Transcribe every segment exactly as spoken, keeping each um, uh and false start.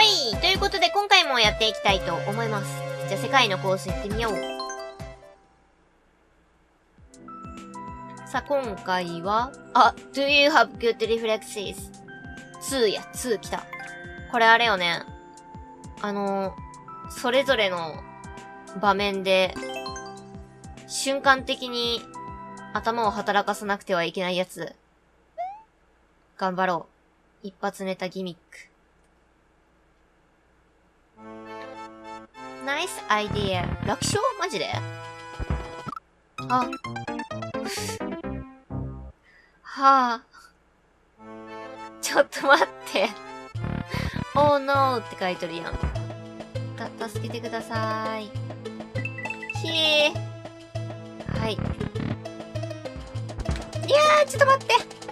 い。ということで、今回もやっていきたいと思います。じゃあ、世界のコース行ってみよう。さあ、今回は、あ、Do you have good reflexes? ツーや、ツー来た。これあれよね。あの、それぞれの場面で、瞬間的に頭を働かさなくてはいけないやつ。頑張ろう。一発ネタギミック。ナイスアイディア。楽勝マジであ。はぁ、あ。ちょっと待って。Oh no って書いとるやん。た、助けてくださーい。ひえー。はい。いやー、ちょっと待って。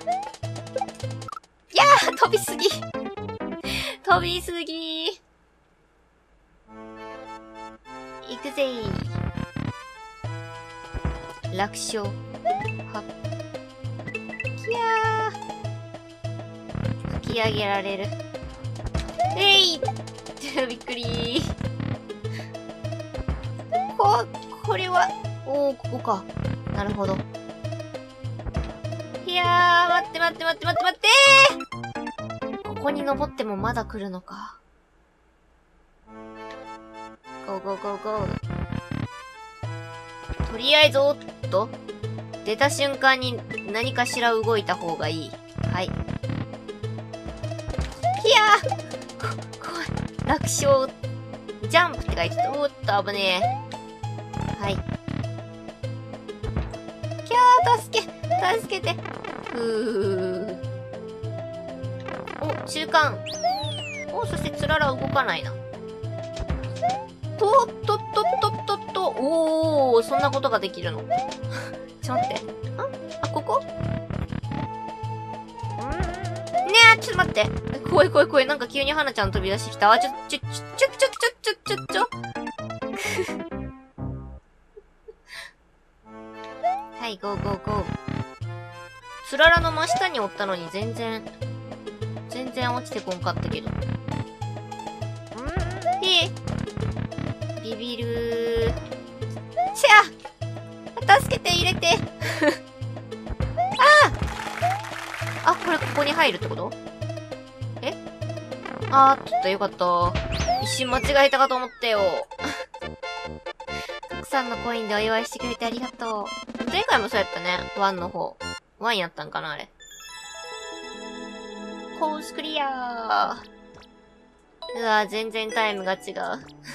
いやー、飛びすぎ。飛びすぎー。行くぜー。楽勝。はっ。きゃー。吹き上げられる。えいびっくりー。こ、これは、おー、ここか。なるほど。いやー、待って待って待って待って待ってー。ここに登ってもまだ来るのか。ゴーゴーゴーゴー。とりあえず、おっと。出た瞬間に何かしら動いた方がいい。はい。いやー。こ、怖い。楽勝。ジャンプって書いてた。おっと、危ねえ。はい。きゃー、助け、助けて。ふー。お、中間。お、そしてつらら動かないな。とっとっとっとっとっと。おー、そんなことができるの。ちょっと待って。あ、あ、ここ？ねえ、ちょっと待って。怖い怖い怖い。なんか急に花ちゃん飛び出してきた。あ、ちょ、ちょ、ちょ、ちょ、ちょ、ちょ、ちょ、ちょ、ちょ。はい、ゴーゴーゴー。つららの真下におったのに全然、全然落ちてこんかったけど。へえ。ビビるー。ちゃ！助けて、入れて。ああ！あ、これここに入るってこと？え？あー、ちょっとよかった。一瞬間違えたかと思ったよ。たくさんのコインでお祝いしてくれてありがとう。前回もそうやったね。ワンの方。ワンやったんかな、あれ。コースクリアー。うわ、全然タイムが違う。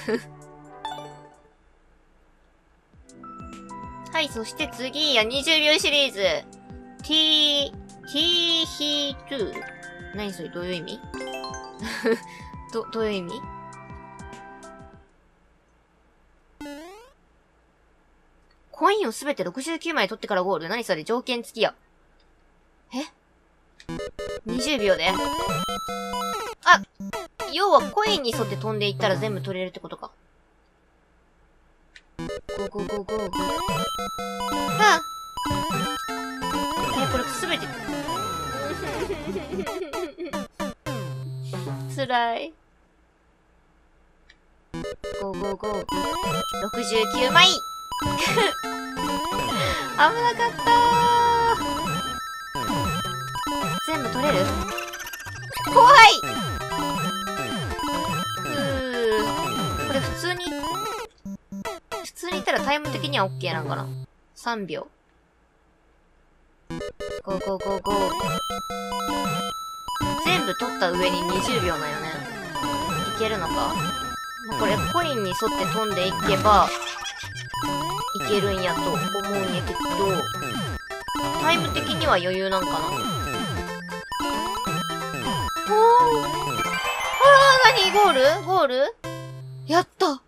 はい、そして次やにじゅうびょうシリーズ。t, t, he, to. 何それ、どういう意味ど、どういう意味？コインをすべてろくじゅうきゅうまい取ってからゴール。何それ、条件付きや。え ?にじゅうびょうで。あ、要はコインに沿って飛んでいったら全部取れるってことか。ゴーゴーゴーゴー。ああ。え、これすべて。つらい。ゴーゴーゴー。ろくじゅうきゅうまい危なかったー。全部取れる？怖い！ふー。これ普通に、普通に言ったらタイム的には OK なんかな？ さんびょう。ゴーゴーゴーゴー。全部取った上ににじゅうびょうなんよね。いけるのか？これコインに沿って飛んでいけば、いけるんやと思うんやけど、タイム的には余裕なんかな？おー。あー、なに？ゴール？ゴール？やった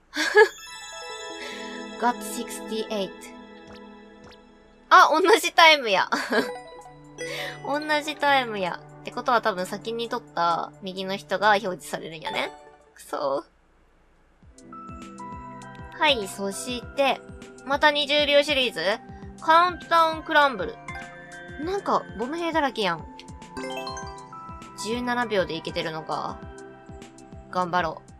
Got ろくじゅうはち。あ、同じタイムや。同じタイムや。ってことは多分先に取った右の人が表示されるんやね。くそー。はい、そして、またにじゅうびょうシリーズカウントダウンクランブル。なんか、ボム兵だらけやん。じゅうななびょうでいけてるのか。 頑張ろ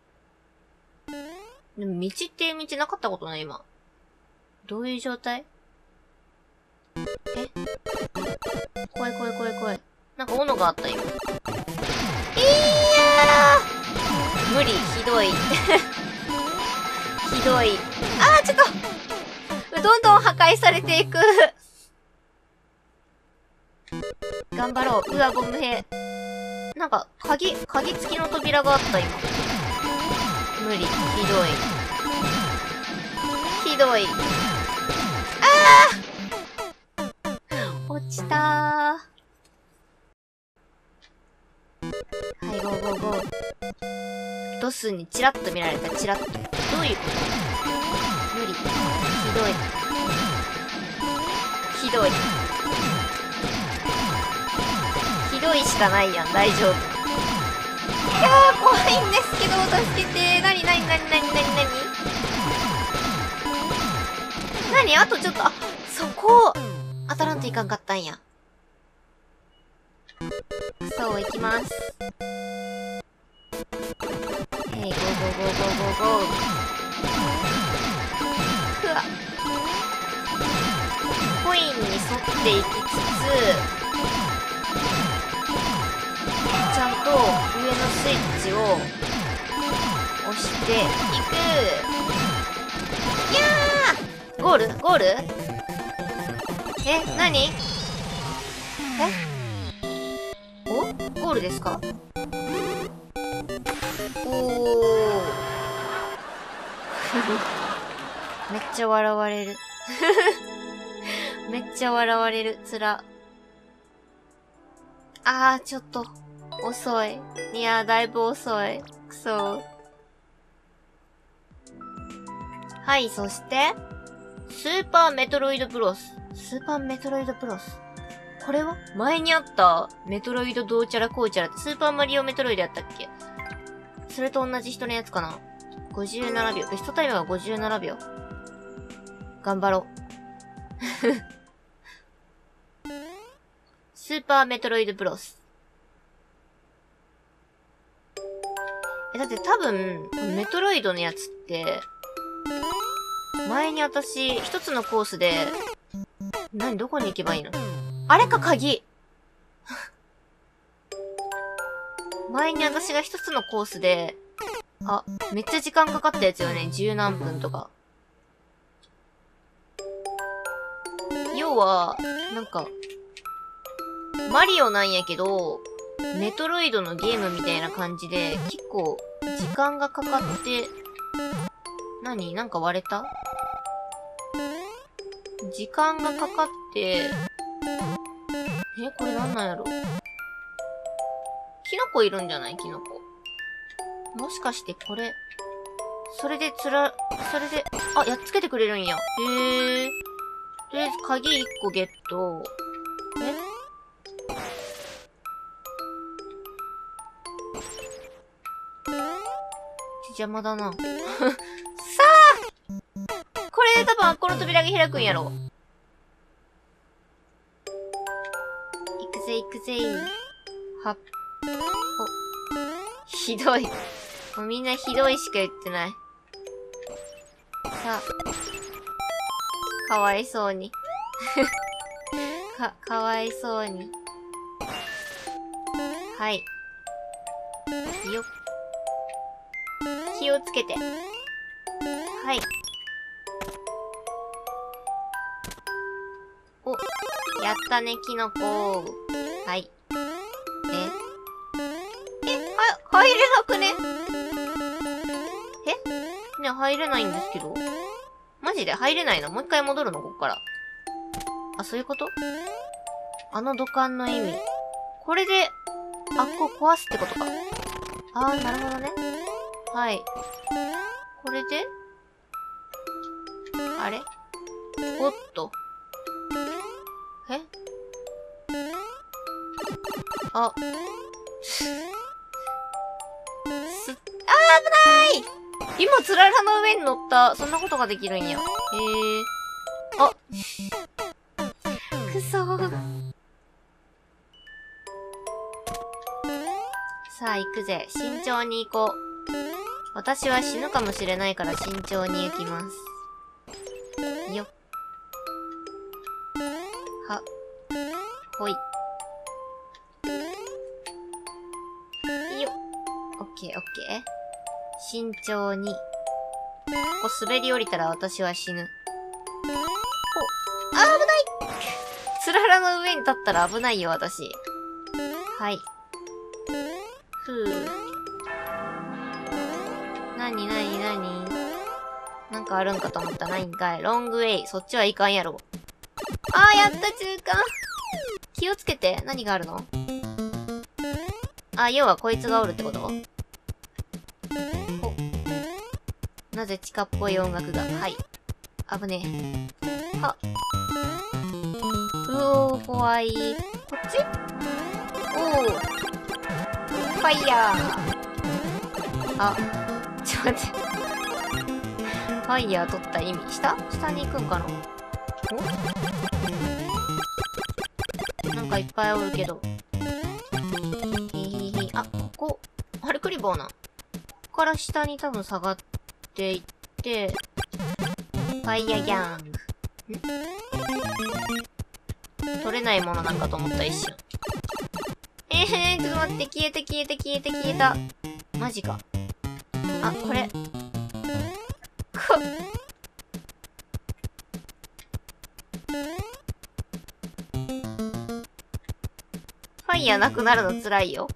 う。でも道っていう道なかったことない今。どういう状態？え？怖い怖い怖い怖い。なんか斧があった今。いやー！無理、ひどい。ひどい。あー、ちょっとどんどん破壊されていく。頑張ろう。うわ、ゴム兵。なんか、鍵、鍵付きの扉があった今。無理。ひどい。ひどい。あー！落ちたー。はい、ゴーゴーゴー。ドスにチラッと見られた、チラッと。どういうこと？無理。ひどい。ひどい。ひどいしかないやん、大丈夫。いやー、怖いんですけど、助けて。なになになになになになになに？あとちょっと、あ、そこ、当たらんといかんかったんや。くそ、行きます。へい、ゴーゴーゴーゴーゴーゴー。ふわ。コインに沿っていきつつ、ちゃんと上のスイッチを押していく。いやー！ゴール？ゴール？え、なに？え？お？ゴールですか？おー。めっちゃ笑われる。めっちゃ笑われる。つら。あー、ちょっと。遅い。いやー、だいぶ遅い。くそ。はい、そして、スーパーメトロイドブロス。スーパーメトロイドブロス。これは前にあったメトロイドどうちゃらこうちゃらってスーパーマリオメトロイドやったっけ？それと同じ人のやつかな？ ごじゅうなな 秒。ベストタイムはごじゅうななびょう。頑張ろう。スーパーメトロイドブロス。え、だって多分、メトロイドのやつって、前に私、一つのコースで、何、どこに行けばいいの？あれか、鍵前に私が一つのコースで、あ、めっちゃ時間かかったやつよね。十何分とか。要は、なんか、マリオなんやけど、メトロイドのゲームみたいな感じで、結構、時間がかかって、何？なんか割れた？時間がかかって、え、これなんなんやろ？キノコいるんじゃない？キノコ。もしかしてこれ、それでつら、それで、あ、やっつけてくれるんや。へえ。とりあえず鍵いっこゲット。え？邪魔だな。さあ！これで多分この扉が開くんやろ。行くぜ行くぜ。はっ。お。ひどい。もうみんなひどいしか言ってない。さあ。かわいそうに。か、かわいそうに。はい。よっ。気をつけて。はい。お、やったね、キノコ。はい。ええ、は、入れなくね？え？ね、入れないんですけど。マジで入れないの？もう一回戻るの？こっから。あ、そういうこと？あの土管の意味。これで、あっこ壊すってことか。あー、なるほどね。はい。これであれ？おっと。え？あ。す、あー、危ない！今、つららの上に乗った。そんなことができるんや。へえ。あ。くそー。 さあ、行くぜ。慎重に行こう。私は死ぬかもしれないから慎重に行きます。よっ。は。ほい。よっ。オッケーオッケー。慎重に。ここ滑り降りたら私は死ぬ。お、あー、危ないつららの上に立ったら危ないよ、私。はい。ふぅ。なになになになんかあるんかと思った。ないんかい。ロングウェイ。そっちはいかんやろ。あー、やった、中間気をつけて。何があるの？あ、要はこいつがおるってこと？ほ。なぜ地下っぽい音楽が。はい。危ねえ。は。うおー、怖い。こっち？おー。ファイヤー。あ、ちょっと待って。ファイヤー取った意味。下？下に行くんかな？お？なんかいっぱいおるけど。へへへ。あ、ここ。あれクリボーな。ここから下に多分下がっていって、ファイヤーギャング。ん？取れないものなんかと思った一瞬。えへー、ちょっと待って、消えて消えて消えて消えた。マジか。あ、これ。こっ。ファイヤーなくなるの辛いよ。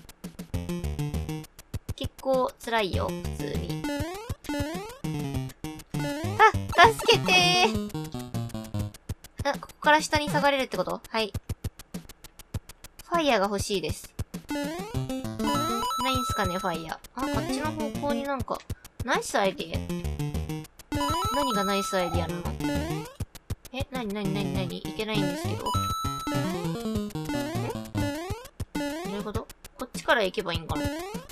結構辛いよ、普通に。あ、助けてー。あ、ここから下に下がれるってこと？はい。ファイヤーが欲しいです。ないんすかね、ファイヤー。あ、あっちの方向になんか、ナイスアイディア。何がナイスアイディアなの？え、なになになになに？いけないんですけど。ん？どういうこと？こっちから行けばいいんかな？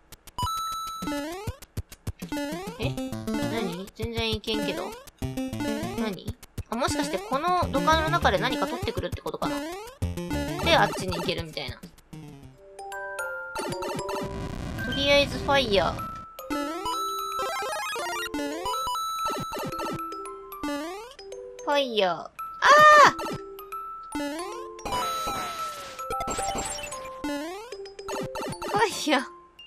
え？なに？全然いけんけど。なに？あ、もしかしてこの土管の中で何か取ってくるってことかな？で、あっちに行けるみたいな。とりあえずファイヤー。ファイヤー。ああ！ファイヤー。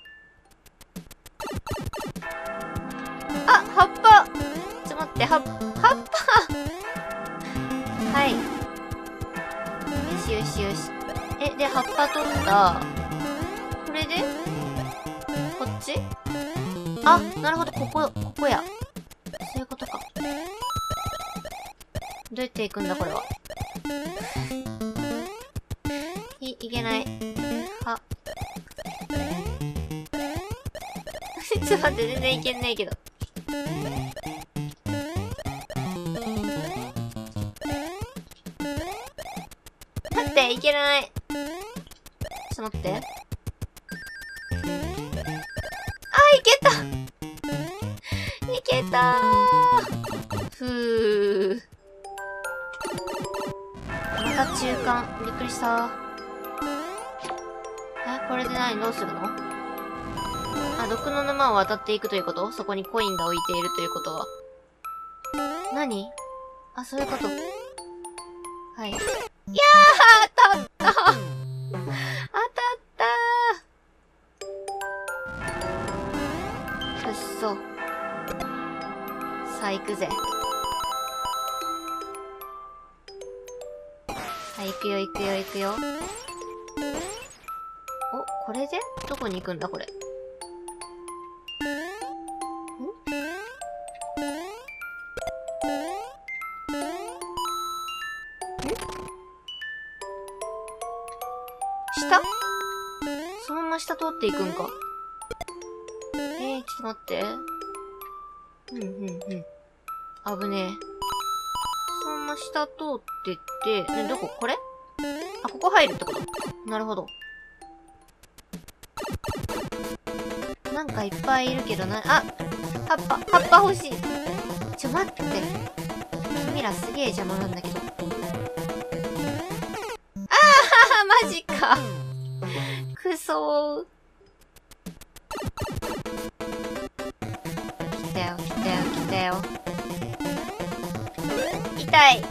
あ、葉っぱ！ちょっと待って、葉っぱ、葉っぱ！はい。よしよしよし。え、で、葉っぱ取った。これでこっち？あ、なるほど、ここ、ここや。そういうことか。どうやって行くんだ、これは。い、いけない。は。ちょっと待って、全然いけんないけど。待って、いけない。ちょっと待って。あ、いけたいけたー。ふー。また中間。びっくりしたー。え、これで何？どうするの？あ、毒の沼を渡っていくということ？そこにコインが置いているということは。何？あ、そういうこと。はい。いやー、当たった当たったー。くっそ。さあ、行くぜ。はい、行くよ、行くよ、行くよ。お、これで？どこに行くんだ、これ。ん？下？そのまま下通っていくんか。えー、ちょっと待って。うん、うん、うん。危ねえ。そのまま下通ってって、ね、どこ？これ？あ、ここ入るってこと？なるほど。なんかいっぱいいるけどな、あ！葉っぱ、葉っぱ欲しい。ちょ、待って。君らすげえ邪魔なんだけど。ああマジか。くそー。 たい。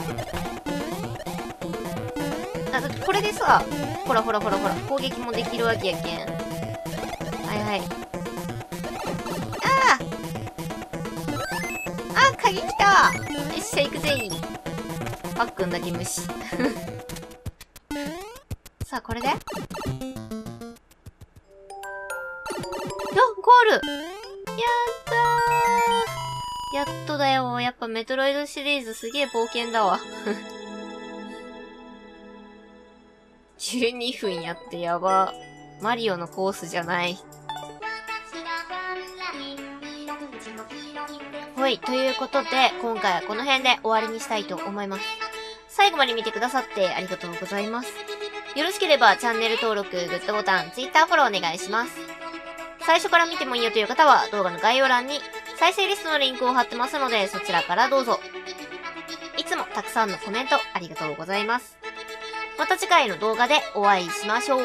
あ、だってこれでさ、ほらほらほらほら、攻撃もできるわけやけん。はいはい。あああ、鍵来た。よっしゃ、行くぜ。パックンだけ無視。さあ、これで、あ、ゴール。やったー。やっとだよ。やっぱメトロイドシリーズすげえ冒険だわ。じゅうにふんやってやば。マリオのコースじゃない。はい、ということで、今回はこの辺で終わりにしたいと思います。最後まで見てくださってありがとうございます。よろしければチャンネル登録、グッドボタン、Twitter フォローお願いします。最初から見てもいいよという方は動画の概要欄に再生リストのリンクを貼ってますのでそちらからどうぞ。いつもたくさんのコメントありがとうございます。また次回の動画でお会いしましょう。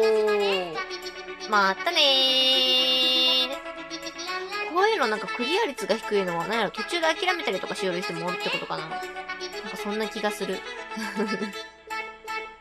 またねー。こういうのなんかクリア率が低いのは何やろ、途中で諦めたりとかしよる人もおるってことかな。なんかそんな気がする。